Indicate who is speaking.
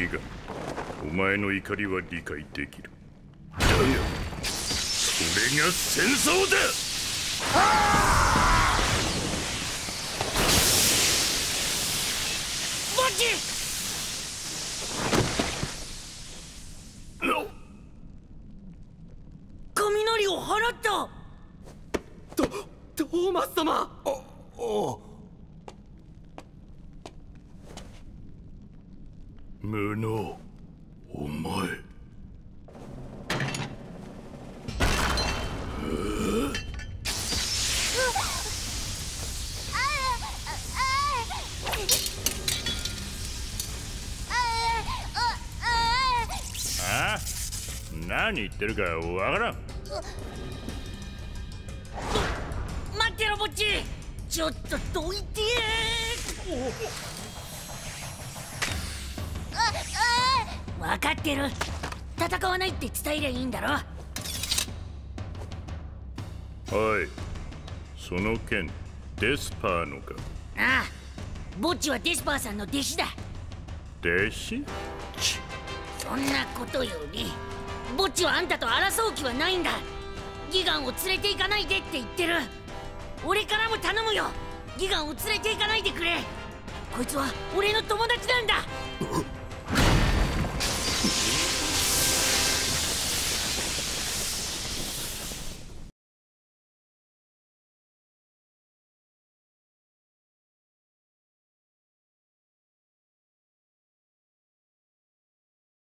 Speaker 1: ガン、お前の怒りは理解できる。だがそれが戦争だ。
Speaker 2: ボッジ！雷を払った。
Speaker 3: トーマス様。
Speaker 1: 無能、お前。あ？何言ってるかわからん。
Speaker 2: 待ってろボッジ、ちょっとどいて分かってる。戦わないって伝えりゃいいんだろ。
Speaker 1: おい、その剣デスパーのか？
Speaker 2: ああ、ボッジはデスパーさんの弟子だ。
Speaker 1: 弟子？
Speaker 2: そんなことよりボッジはあんたと争う気はないんだ。ギガンを連れて行かないでって言ってる。俺からも頼むよ、ギガンを連れて行かないでくれ。こいつは俺の友達なんだ。